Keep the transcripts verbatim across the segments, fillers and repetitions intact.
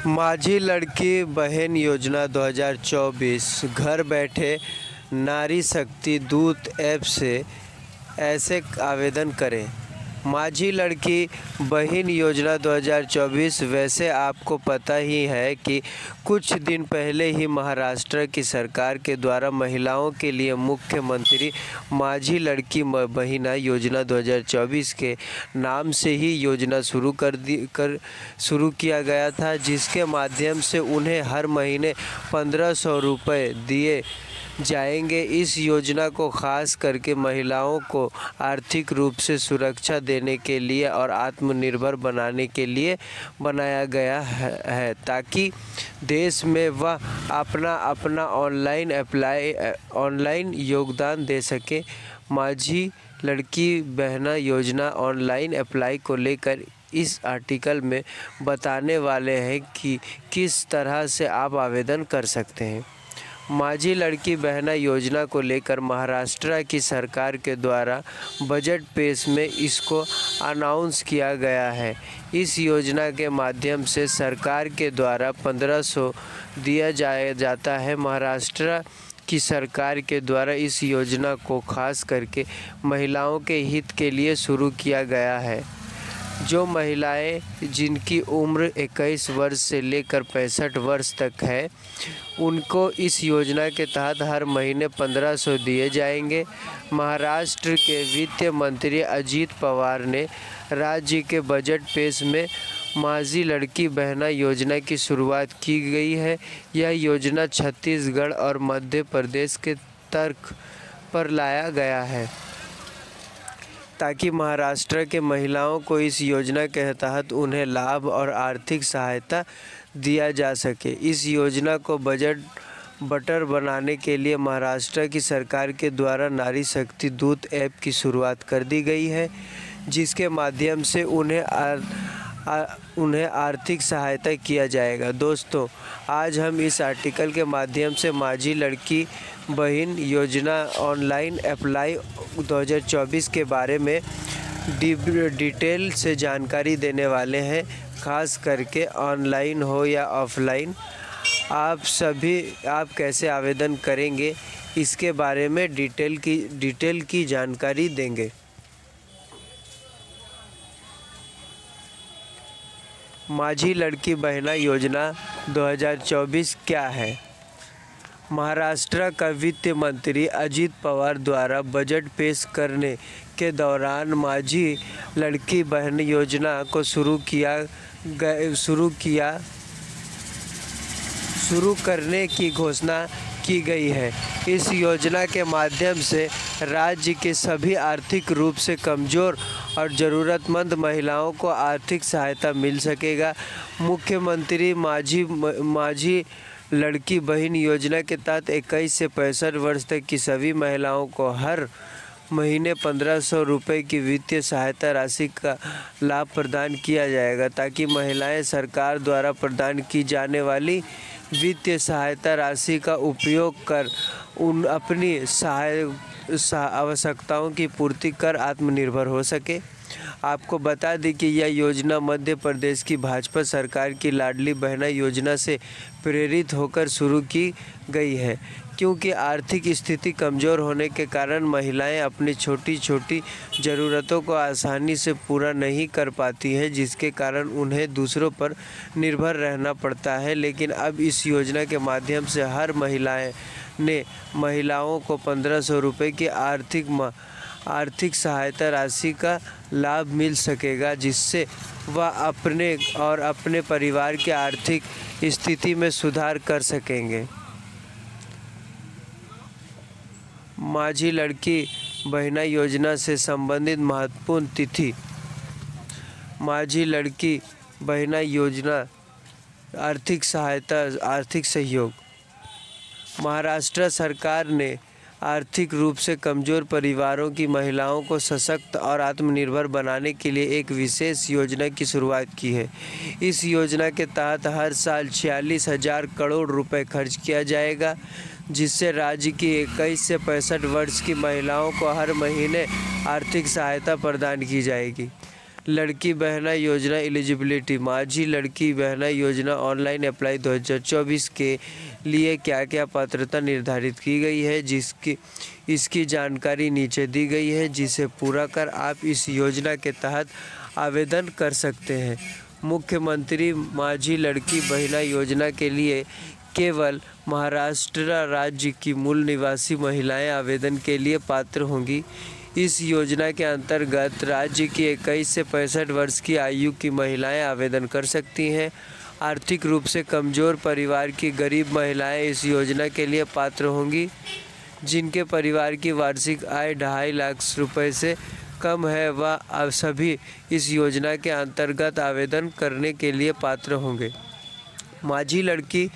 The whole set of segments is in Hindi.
माझी लड़की बहन योजना दो हज़ार चौबीस। घर बैठे नारी शक्ति दूत ऐप से ऐसे आवेदन करें। माझी लड़की बहन योजना दो हज़ार चौबीस। वैसे आपको पता ही है कि कुछ दिन पहले ही महाराष्ट्र की सरकार के द्वारा महिलाओं के लिए मुख्यमंत्री माझी लड़की बहन योजना दो हज़ार चौबीस के नाम से ही योजना शुरू कर दी कर शुरू किया गया था, जिसके माध्यम से उन्हें हर महीने पंद्रह सौ रुपये दिए जाएंगे। इस योजना को खास करके महिलाओं को आर्थिक रूप से सुरक्षा देने के लिए और आत्मनिर्भर बनाने के लिए बनाया गया है, ताकि देश में वह अपना अपना ऑनलाइन अप्लाई ऑनलाइन योगदान दे सके। माझी लड़की बहन योजना ऑनलाइन अप्लाई को लेकर इस आर्टिकल में बताने वाले हैं कि किस तरह से आप आवेदन कर सकते हैं। माझी लड़की बहन योजना को लेकर महाराष्ट्र की सरकार के द्वारा बजट पेश में इसको अनाउंस किया गया है। इस योजना के माध्यम से सरकार के द्वारा पंद्रह सौ दिया जाया जाता है। महाराष्ट्र की सरकार के द्वारा इस योजना को खास करके महिलाओं के हित के लिए शुरू किया गया है। जो महिलाएं जिनकी उम्र इक्कीस वर्ष से लेकर पैंसठ वर्ष तक है, उनको इस योजना के तहत हर महीने पंद्रह सौ दिए जाएंगे। महाराष्ट्र के वित्त मंत्री अजीत पवार ने राज्य के बजट पेश में माझी लड़की बहन योजना की शुरुआत की गई है। यह योजना छत्तीसगढ़ और मध्य प्रदेश के तर्क पर लाया गया है, ताकि महाराष्ट्र के महिलाओं को इस योजना के तहत उन्हें लाभ और आर्थिक सहायता दिया जा सके। इस योजना को बजट बटर बनाने के लिए महाराष्ट्र की सरकार के द्वारा नारी शक्ति दूत ऐप की शुरुआत कर दी गई है, जिसके माध्यम से उन्हें आर, आ, उन्हें आर्थिक सहायता किया जाएगा। दोस्तों, आज हम इस आर्टिकल के माध्यम से माझी लड़की बहन योजना ऑनलाइन अप्लाई दो हज़ार चौबीस के बारे में डिटेल से जानकारी देने वाले हैं। खास करके ऑनलाइन हो या ऑफलाइन, आप सभी आप कैसे आवेदन करेंगे इसके बारे में डिटेल की डिटेल की जानकारी देंगे। माझी लड़की बहन योजना दो हज़ार चौबीस क्या है? महाराष्ट्र का वित्त मंत्री अजीत पवार द्वारा बजट पेश करने के दौरान माझी लड़की बहन योजना को शुरू किया शुरू किया शुरू करने की घोषणा की गई है। इस योजना के माध्यम से राज्य के सभी आर्थिक रूप से कमज़ोर और ज़रूरतमंद महिलाओं को आर्थिक सहायता मिल सकेगा। मुख्यमंत्री माझी माझी लड़की बहन योजना के तहत इक्कीस से पैंसठ वर्ष तक की सभी महिलाओं को हर महीने पंद्रह सौ रुपये की वित्तीय सहायता राशि का लाभ प्रदान किया जाएगा, ताकि महिलाएं सरकार द्वारा प्रदान की जाने वाली वित्तीय सहायता राशि का उपयोग कर उन अपनी सहाय आवश्यकताओं की पूर्ति कर आत्मनिर्भर हो सके। आपको बता दें कि यह योजना मध्य प्रदेश की भाजपा सरकार की लाडली बहन योजना से प्रेरित होकर शुरू की गई है, क्योंकि आर्थिक स्थिति कमज़ोर होने के कारण महिलाएं अपनी छोटी छोटी ज़रूरतों को आसानी से पूरा नहीं कर पाती हैं, जिसके कारण उन्हें दूसरों पर निर्भर रहना पड़ता है। लेकिन अब इस योजना के माध्यम से हर महिलाएं ने महिलाओं को पंद्रह सौ रुपये की आर्थिक आर्थिक सहायता राशि का लाभ मिल सकेगा, जिससे वह अपने और अपने परिवार की आर्थिक स्थिति में सुधार कर सकेंगे। माझी लड़की बहन योजना से संबंधित महत्वपूर्ण तिथि। माझी लड़की बहन योजना आर्थिक सहायता आर्थिक सहयोग। महाराष्ट्र सरकार ने आर्थिक रूप से कमज़ोर परिवारों की महिलाओं को सशक्त और आत्मनिर्भर बनाने के लिए एक विशेष योजना की शुरुआत की है। इस योजना के तहत हर साल छियालीस हज़ार करोड़ रुपए खर्च किया जाएगा, जिससे राज्य की इक्कीस से पैंसठ वर्ष की महिलाओं को हर महीने आर्थिक सहायता प्रदान की जाएगी। लड़की बहना योजना एलिजिबिलिटी। माझी लड़की बहना योजना ऑनलाइन अप्लाई दो हज़ार चौबीस के लिए क्या क्या पात्रता निर्धारित की गई है, जिसकी इसकी जानकारी नीचे दी गई है, जिसे पूरा कर आप इस योजना के तहत आवेदन कर सकते हैं। मुख्यमंत्री माझी लड़की बहना योजना के लिए केवल महाराष्ट्र राज्य की मूल निवासी महिलाएं आवेदन के लिए पात्र होंगी। इस योजना के अंतर्गत राज्य की इक्कीस से पैंसठ वर्ष की आयु की महिलाएं आवेदन कर सकती हैं। आर्थिक रूप से कमज़ोर परिवार की गरीब महिलाएं इस योजना के लिए पात्र होंगी। जिनके परिवार की वार्षिक आय ढाई लाख रुपए से कम है वह सभी इस योजना के अंतर्गत आवेदन करने के लिए पात्र होंगे। माझी लड़की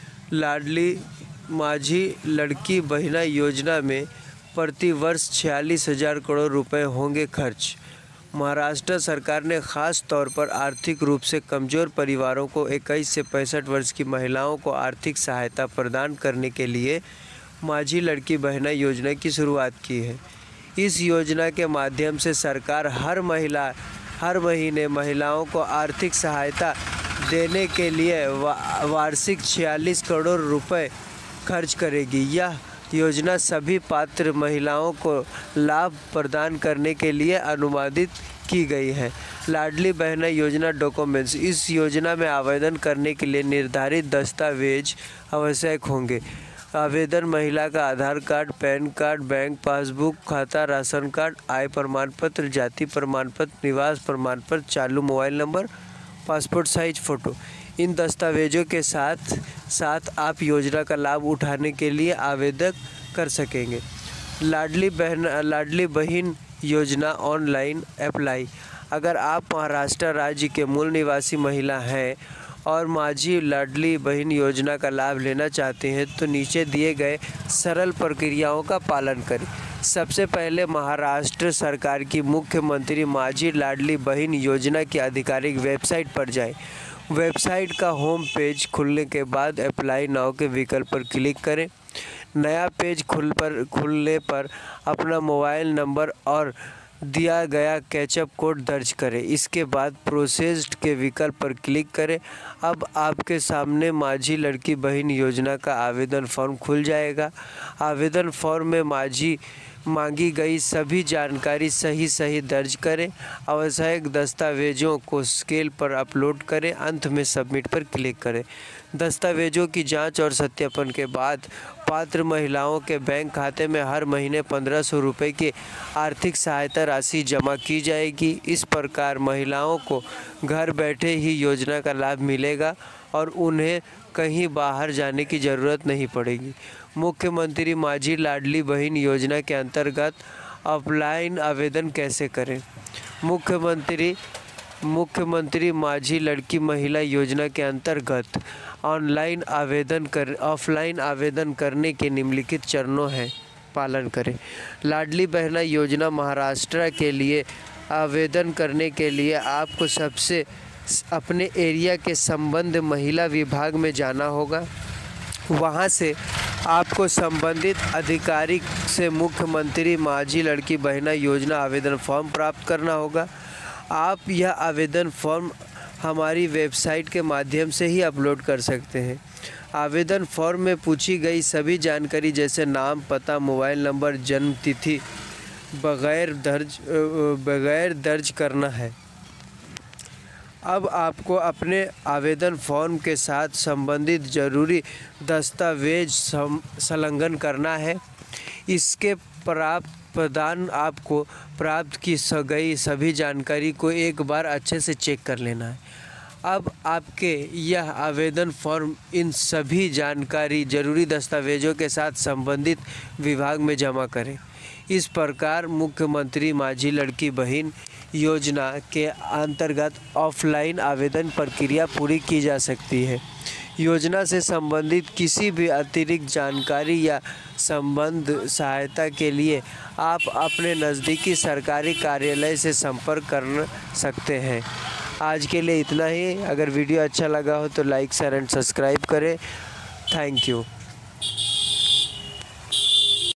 लाडली माझी लड़की बहना योजना में प्रति वर्ष छियालीस हजार करोड़ रुपए होंगे खर्च। महाराष्ट्र सरकार ने खास तौर पर आर्थिक रूप से कमज़ोर परिवारों को इक्कीस से पैंसठ वर्ष की महिलाओं को आर्थिक सहायता प्रदान करने के लिए माझी लड़की बहना योजना की शुरुआत की है। इस योजना के माध्यम से सरकार हर महिला हर महीने महिलाओं को आर्थिक सहायता देने के लिए वा, वार्षिक छियालीस करोड़ रुपए खर्च करेगी। यह योजना सभी पात्र महिलाओं को लाभ प्रदान करने के लिए अनुमोदित की गई है। लाडली बहना योजना डॉक्यूमेंट्स। इस योजना में आवेदन करने के लिए निर्धारित दस्तावेज आवश्यक होंगे। आवेदन महिला का Aadhaar card, PAN card, bank passbook, खाता, राशन कार्ड, आय प्रमाण पत्र, जाति प्रमाण पत्र, निवास प्रमाण पत्र, चालू mobile number, passport size photo. इन दस्तावेजों के साथ साथ आप योजना का लाभ उठाने के लिए आवेदन कर सकेंगे। लाडली बहन लाडली बहन योजना ऑनलाइन अप्लाई। अगर आप महाराष्ट्र राज्य के मूल निवासी महिला हैं और माझी लाडली बहन योजना का लाभ लेना चाहते हैं तो नीचे दिए गए सरल प्रक्रियाओं का पालन करें। सबसे पहले महाराष्ट्र सरकार की मुख्यमंत्री माझी लाडली बहन योजना की आधिकारिक वेबसाइट पर जाएं। वेबसाइट का होम पेज खुलने के बाद अप्लाई नाउ के विकल्प पर क्लिक करें। नया पेज खुल पर खुलने पर अपना मोबाइल नंबर और दिया गया कैचअप कोड दर्ज करें। इसके बाद प्रोसेस्ड के विकल्प पर क्लिक करें। अब आपके सामने माझी लड़की बहन योजना का आवेदन फॉर्म खुल जाएगा। आवेदन फॉर्म में माझी मांगी गई सभी जानकारी सही सही दर्ज करें। आवश्यक दस्तावेजों को स्केल पर अपलोड करें। अंत में सबमिट पर क्लिक करें। दस्तावेजों की जांच और सत्यापन के बाद पात्र महिलाओं के बैंक खाते में हर महीने पंद्रह सौ रुपये की आर्थिक सहायता राशि जमा की जाएगी। इस प्रकार महिलाओं को घर बैठे ही योजना का लाभ मिलेगा और उन्हें कहीं बाहर जाने की ज़रूरत नहीं पड़ेगी। मुख्यमंत्री माझी लाडली बहन योजना के अंतर्गत ऑफलाइन आवेदन कैसे करें? मुख्यमंत्री मुख्यमंत्री माझी लड़की महिला योजना के अंतर्गत ऑनलाइन आवेदन कर ऑफलाइन आवेदन करने के निम्नलिखित चरणों हैं, पालन करें। लाडली बहना योजना महाराष्ट्र के लिए आवेदन करने के लिए आपको सबसे अपने एरिया के संबंध महिला विभाग में जाना होगा। वहां से आपको संबंधित अधिकारी से मुख्यमंत्री माझी लड़की बहना योजना आवेदन फॉर्म प्राप्त करना होगा। आप यह आवेदन फॉर्म हमारी वेबसाइट के माध्यम से ही अपलोड कर सकते हैं। आवेदन फॉर्म में पूछी गई सभी जानकारी जैसे नाम, पता, मोबाइल नंबर, जन्म तिथि बगैर दर्ज बगैर दर्ज करना है। अब आपको अपने आवेदन फॉर्म के साथ संबंधित जरूरी दस्तावेज संलग्न करना है। इसके प्राप्त प्रदान आपको प्राप्त की गई सभी जानकारी को एक बार अच्छे से चेक कर लेना है। अब आपके यह आवेदन फॉर्म इन सभी जानकारी जरूरी दस्तावेजों के साथ संबंधित विभाग में जमा करें। इस प्रकार मुख्यमंत्री माझी लड़की बहन योजना के अंतर्गत ऑफलाइन आवेदन प्रक्रिया पूरी की जा सकती है। योजना से संबंधित किसी भी अतिरिक्त जानकारी या संबंध सहायता के लिए आप अपने नज़दीकी सरकारी कार्यालय से संपर्क कर सकते हैं। आज के लिए इतना ही। अगर वीडियो अच्छा लगा हो तो लाइक शेयर एंड सब्सक्राइब करें। Thank you.